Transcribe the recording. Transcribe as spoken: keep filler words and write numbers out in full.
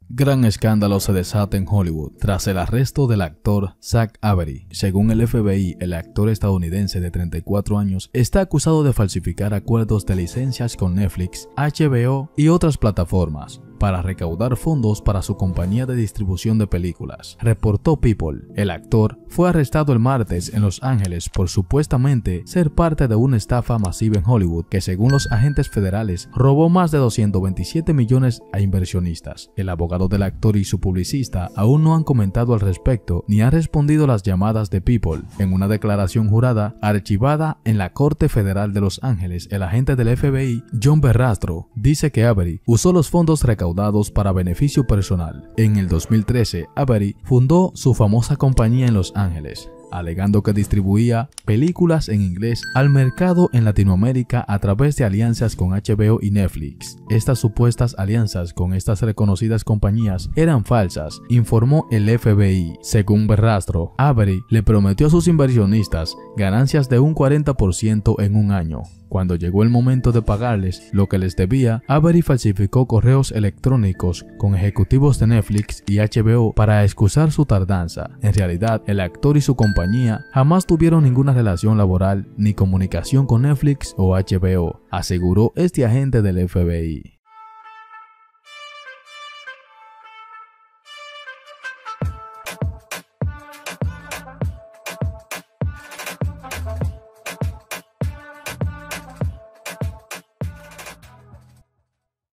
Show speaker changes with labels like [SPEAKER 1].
[SPEAKER 1] Gran escándalo se desata en Hollywood tras el arresto del actor Zach Avery. Según el F B I, el actor estadounidense de treinta y cuatro años está acusado de falsificar acuerdos de licencias con Netflix, H B O y otras plataformas para recaudar fondos para su compañía de distribución de películas. Reportó People. El actor fue arrestado el martes en Los Ángeles por supuestamente ser parte de una estafa masiva en Hollywood que, según los agentes federales, robó más de doscientos veintisiete millones a inversionistas. El abogado del actor y su publicista aún no han comentado al respecto ni han respondido las llamadas de People. En una declaración jurada archivada en la Corte Federal de Los Ángeles, el agente del F B I, John Verrastro, dice que Avery usó los fondos recaudados para beneficio personal. En el dos mil trece, Avery fundó su famosa compañía en Los Ángeles, alegando que distribuía películas en inglés al mercado en Latinoamérica a través de alianzas con H B O y Netflix. Estas supuestas alianzas con estas reconocidas compañías eran falsas, informó el F B I. Según Verrastro, Avery le prometió a sus inversionistas ganancias de un cuarenta por ciento en un año. Cuando llegó el momento de pagarles lo que les debía, Avery falsificó correos electrónicos con ejecutivos de Netflix y H B O para excusar su tardanza. En realidad, el actor y su compañía jamás tuvieron ninguna relación laboral ni comunicación con Netflix o H B O, aseguró este agente del F B I.